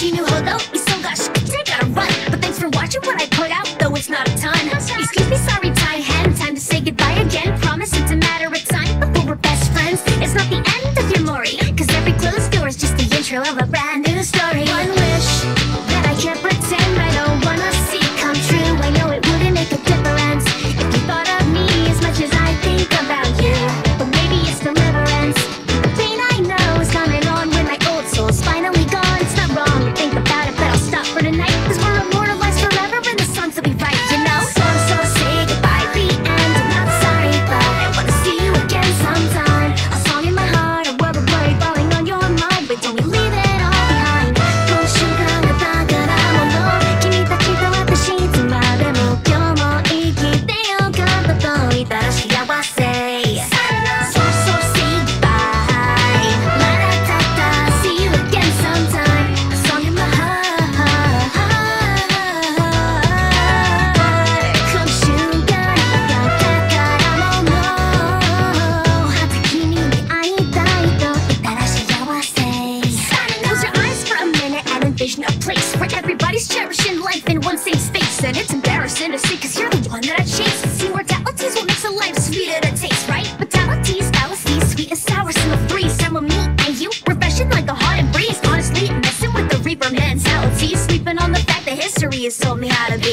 continue, although I gotta run. But thanks for watching what I put out, though it's not a ton. Excuse me, sorry, time to say goodbye again. Promise it's a matter of time before we're best friends. It's not the end of your Mori, cause every closed door is just the intro of a brand new story. One wish that I can't pretend I don't wanna see come true. I know it wouldn't make a difference if you thought of me as much as I think about you. But maybe it's deliverance. The pain I know is coming on when my old soul's finally gone. It's not wrong to think about it, but I'll stop for tonight, cause we're immortalized forever and the songs will be right, you know? So say goodbye, the end. I'm not sorry, but I wanna see you again sometime. A song in my heart, a rubber blade falling on your mind, but don't we leave it all behind. 今週からだからもの君たちと私いつまでも今日も生きてよかったと言ったら幸せ。So say goodbye. La-da-da-da, see you again sometime. A song in my heart. 今週からだからもの君に会いたいと言ったら幸せ。Close your eyes for a minute and envision a place where everybody's cherishing life in one same space. And it's embarrassing to see cause you're the one that I chase. See, mortality's what makes a life sweeter to taste, right? Fatality's fallacies, sweet and sour, single freeze. And with me and you, refreshing like a heart and breeze. Honestly, messing with the reaper mentality, sleeping on the fact that history has told me how to be.